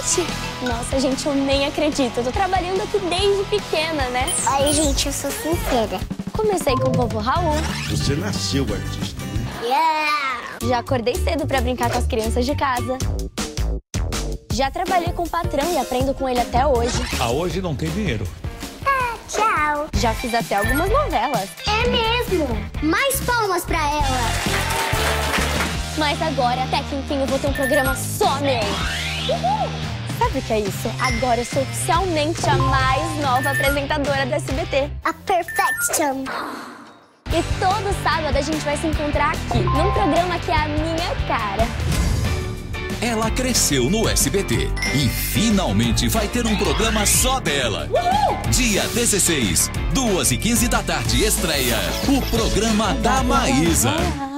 gente! Nossa, gente, eu nem acredito. Eu tô trabalhando aqui desde pequena, né? Ai, gente, eu sou sincera. Comecei com o vovô Raul. Você nasceu artista, né? Yeah! Já acordei cedo pra brincar com as crianças de casa. Já trabalhei com o patrão e aprendo com ele até hoje. A hoje não tem dinheiro. Tchau. Já fiz até algumas novelas. É mesmo? Mais palmas pra ela. Mas agora, até que enfim, eu vou ter um programa só meu. Uhul! Sabe o que é isso? Agora eu sou oficialmente a mais nova apresentadora do SBT. A Perfection. E todo sábado a gente vai se encontrar aqui, num programa que é a minha cara. Ela cresceu no SBT e finalmente vai ter um programa só dela. Uhul! Dia 16, 2h15 da tarde, estreia o programa da Maísa.